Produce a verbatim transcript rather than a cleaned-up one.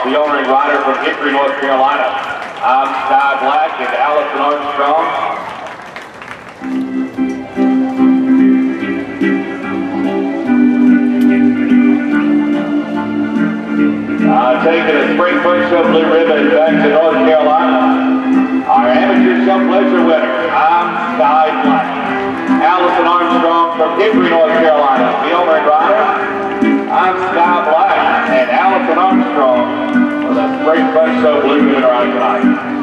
the owner and rider from Hickory, North Carolina. I'm Skyy Black and Allison Armstrong. Uh, taking a spring foot show blue ribbon back to North Carolina. Our amateur show pleasure winner, I'm Skyy Black. Allison Armstrong from Hickory, North Carolina, the owner and rider. I'm Skyy Black and Allison Armstrong for the spring foot show blue ribbon around tonight.